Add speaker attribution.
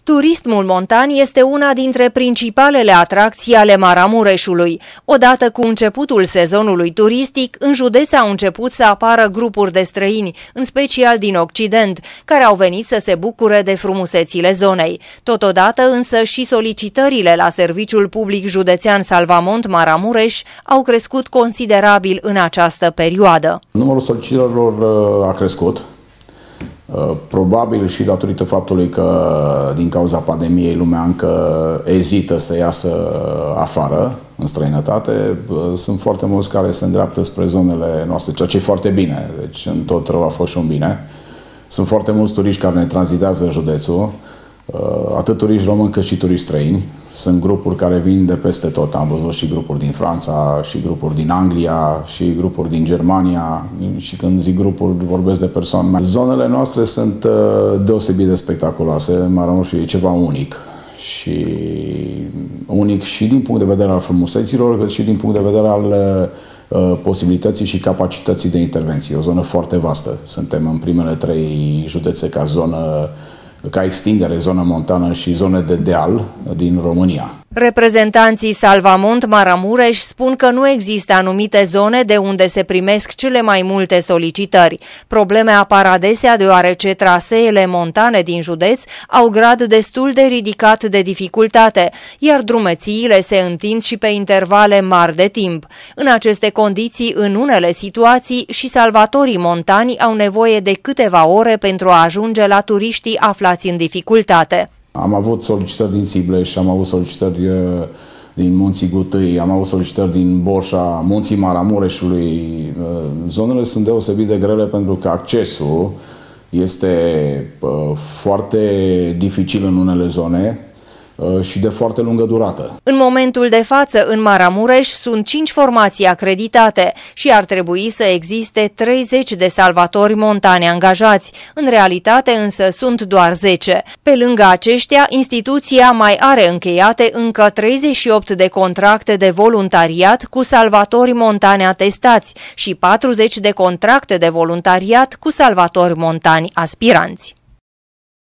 Speaker 1: Turismul montan este una dintre principalele atracții ale Maramureșului. Odată cu începutul sezonului turistic, în județ au început să apară grupuri de străini, în special din Occident, care au venit să se bucure de frumusețile zonei. Totodată însă și solicitările la Serviciul Public Județean Salvamont Maramureș au crescut considerabil în această perioadă.
Speaker 2: Numărul solicitărilor a crescut. Probabil și datorită faptului că din cauza pandemiei lumea încă ezită să iasă afară, în străinătate. Sunt foarte mulți care se îndreaptă spre zonele noastre, ceea ce e foarte bine, deci în tot rău a fost și un bine. Sunt foarte mulți turiști care ne tranzitează județul, atât turiști români cât și turiști străini. Sunt grupuri care vin de peste tot. Am văzut și grupuri din Franța, și grupuri din Anglia, și grupuri din Germania. Și când zic grupuri, vorbesc de persoane. Zonele noastre sunt deosebit de spectaculoase. Maramureșul e ceva unic. Și unic și din punct de vedere al frumuseților, cât și din punct de vedere al posibilității și capacității de intervenție. O zonă foarte vastă. Suntem în primele 3 județe ca zonă, ca extindere, zonă montană și zone de deal din România.
Speaker 1: Reprezentanții Salvamont Maramureș spun că nu există anumite zone de unde se primesc cele mai multe solicitări. Probleme apar adesea deoarece traseele montane din județ au grad destul de ridicat de dificultate, iar drumețiile se întind și pe intervale mari de timp. În aceste condiții, în unele situații, și salvatorii montani au nevoie de câteva ore pentru a ajunge la turiștii aflați în dificultate.
Speaker 2: Am avut solicitări din Țibleș, am avut solicitări din Munții Gutâi, am avut solicitări din Borșa, Munții Maramureșului. Zonele sunt deosebit de grele pentru că accesul este foarte dificil în unele zone și de foarte lungă durată.
Speaker 1: În momentul de față, în Maramureș, sunt 5 formații acreditate și ar trebui să existe 30 de salvatori montani angajați. În realitate însă sunt doar 10. Pe lângă aceștia, instituția mai are încheiate încă 38 de contracte de voluntariat cu salvatori montani atestați și 40 de contracte de voluntariat cu salvatori montani aspiranți.